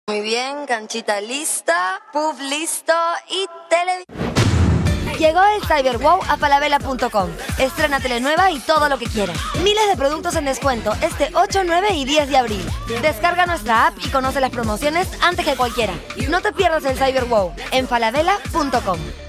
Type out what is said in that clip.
Muy bien, canchita lista, puff listo y televisión. Llegó el Cyberwow a falabella.com. Estrena telenueva y todo lo que quieras. Miles de productos en descuento este 8, 9 y 10 de abril. Descarga nuestra app y conoce las promociones antes que cualquiera. No te pierdas el Cyberwow en falabella.com.